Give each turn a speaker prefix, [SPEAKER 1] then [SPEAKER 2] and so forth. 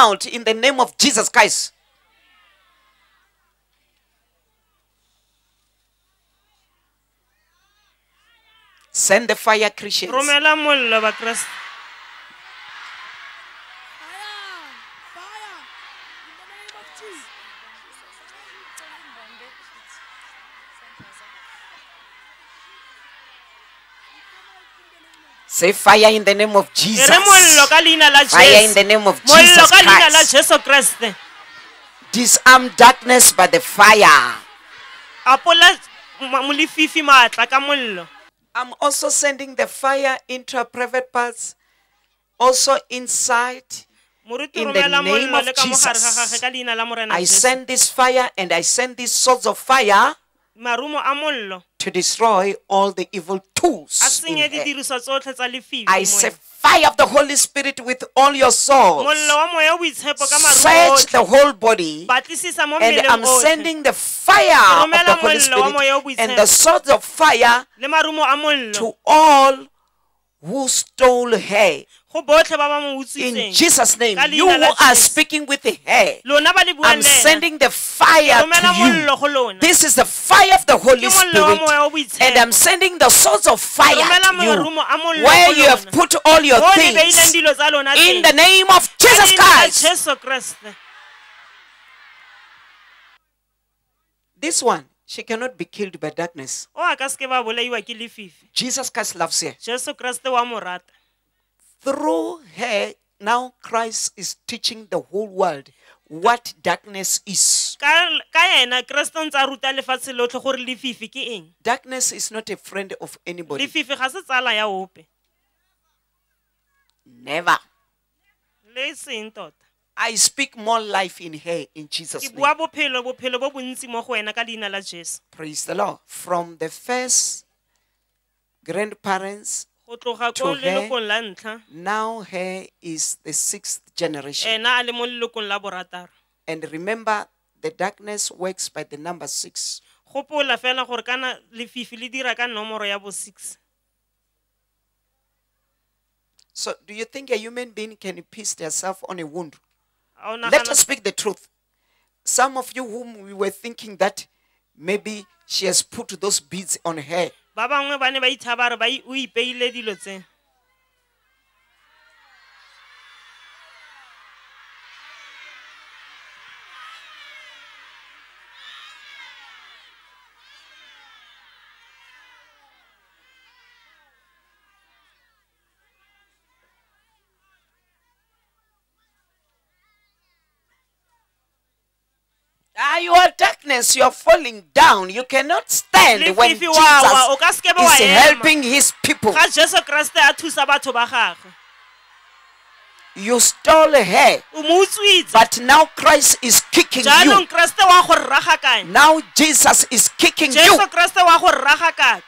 [SPEAKER 1] out in the name of Jesus Christ. Send the fire, Christians.
[SPEAKER 2] romela mollo bakreste
[SPEAKER 1] Say fire in the name of Jesus.
[SPEAKER 2] re mollo ka leina la
[SPEAKER 1] Fire in
[SPEAKER 2] Jesu
[SPEAKER 1] the name of
[SPEAKER 2] mollo
[SPEAKER 1] Jesus
[SPEAKER 2] ka leina la
[SPEAKER 1] Christ.
[SPEAKER 2] Jesu Kriste
[SPEAKER 1] Disarm darkness by the fire.
[SPEAKER 2] apola molefifi matla ka mollo
[SPEAKER 1] I'm also sending the fire into our private parts, also inside.
[SPEAKER 2] moruti
[SPEAKER 1] In the
[SPEAKER 2] romela
[SPEAKER 1] name
[SPEAKER 2] mollo
[SPEAKER 1] of
[SPEAKER 2] le ka mogare ga
[SPEAKER 1] Jesus.
[SPEAKER 2] gagwe ka leina la morena
[SPEAKER 1] I
[SPEAKER 2] Jesu
[SPEAKER 1] send this fire and I send these swords of fire
[SPEAKER 2] marumo a mollo
[SPEAKER 1] to destroy all the evil
[SPEAKER 2] a
[SPEAKER 1] tools.
[SPEAKER 2] senye
[SPEAKER 1] In her.
[SPEAKER 2] didiriswa tsotlhe tsa lefifi
[SPEAKER 1] I say fire of the Holy Spirit with all your souls.
[SPEAKER 2] mollo wa moya o boitshepo ka marumo
[SPEAKER 1] Search the whole body.
[SPEAKER 2] batlisisa mo
[SPEAKER 1] And
[SPEAKER 2] mmeleng
[SPEAKER 1] I'm
[SPEAKER 2] otlhe
[SPEAKER 1] sending the fire of the Holy Spirit and the swords of fire
[SPEAKER 2] le marumo a mollo
[SPEAKER 1] to all who stole her.
[SPEAKER 2] go botlhe ba ba mo
[SPEAKER 1] In
[SPEAKER 2] utswitseng
[SPEAKER 1] Jesus' name,
[SPEAKER 2] Ka
[SPEAKER 1] you
[SPEAKER 2] leina la
[SPEAKER 1] who are
[SPEAKER 2] Jesu.
[SPEAKER 1] speaking with her,
[SPEAKER 2] lona ba le buang
[SPEAKER 1] I'm
[SPEAKER 2] le ena
[SPEAKER 1] sending the fire
[SPEAKER 2] romela
[SPEAKER 1] to you.
[SPEAKER 2] mollo go lona
[SPEAKER 1] This is the fire of the Holy
[SPEAKER 2] ke mollo wa moya wa
[SPEAKER 1] Spirit. And I'm
[SPEAKER 2] boitshepo
[SPEAKER 1] sending the swords of fire
[SPEAKER 2] romela
[SPEAKER 1] to you.
[SPEAKER 2] marumo a mollo
[SPEAKER 1] Where
[SPEAKER 2] go
[SPEAKER 1] you have
[SPEAKER 2] lona
[SPEAKER 1] put all your
[SPEAKER 2] mo le beileng
[SPEAKER 1] things.
[SPEAKER 2] dilo tsa lona
[SPEAKER 1] In
[SPEAKER 2] teng
[SPEAKER 1] the name of
[SPEAKER 2] Ka
[SPEAKER 1] Jesus
[SPEAKER 2] leina la
[SPEAKER 1] Christ.
[SPEAKER 2] Jesu Kriste
[SPEAKER 1] This one, she cannot be killed by darkness.
[SPEAKER 2] o a ka se ke ba bolaiwa ke lefifi
[SPEAKER 1] Jesus Christ loves her.
[SPEAKER 2] Jesu Kriste wa mo rata
[SPEAKER 1] Through her, now Christ is teaching the whole world what darkness is.
[SPEAKER 2] ka ena Kriste o ntse a ruta lefatshe lotlhe gore lefifi ke eng
[SPEAKER 1] Darkness is not a friend of anybody.
[SPEAKER 2] lefifi ga se tsala ya ope
[SPEAKER 1] Never.
[SPEAKER 2] le seng tota
[SPEAKER 1] I speak more life in her in
[SPEAKER 2] ke
[SPEAKER 1] Jesus' name.
[SPEAKER 2] bua bophelo bo bontsi mo go wena ka leina la Jesu
[SPEAKER 1] Praise the Lord. From the first grandparents,
[SPEAKER 2] go tloga
[SPEAKER 1] To
[SPEAKER 2] ko
[SPEAKER 1] her.
[SPEAKER 2] lelokong la ntlha
[SPEAKER 1] now her is the 6th generation.
[SPEAKER 2] ena a le mo lelokong la borataro
[SPEAKER 1] And remember, the darkness works by the number 6.
[SPEAKER 2] gopola fela gore kana lefifi le dira ka nomoro ya bo 6
[SPEAKER 1] So, do you think a human being can piece themselves on a wound?
[SPEAKER 2] a o
[SPEAKER 1] Let
[SPEAKER 2] nagana
[SPEAKER 1] us speak the truth. Some of you whom we were thinking that maybe she has put those beads on her.
[SPEAKER 2] ba bangwe ba ne ba itshaba re o ipeile dilo tse
[SPEAKER 1] You are darkness, you are falling down. You cannot stand when
[SPEAKER 2] lefifi
[SPEAKER 1] Jesus
[SPEAKER 2] wa wa o ka se ke be wa
[SPEAKER 1] is
[SPEAKER 2] ema
[SPEAKER 1] helping his people.
[SPEAKER 2] ga Jesu Kriste a thusa batho ba gagwe
[SPEAKER 1] You stole her,
[SPEAKER 2] o mo utswitse
[SPEAKER 1] but now Christ is kicking you.
[SPEAKER 2] jaanong Kriste wa go rragakanya
[SPEAKER 1] Now Jesus is kicking you.
[SPEAKER 2] Jesu Kriste wa go rragakaka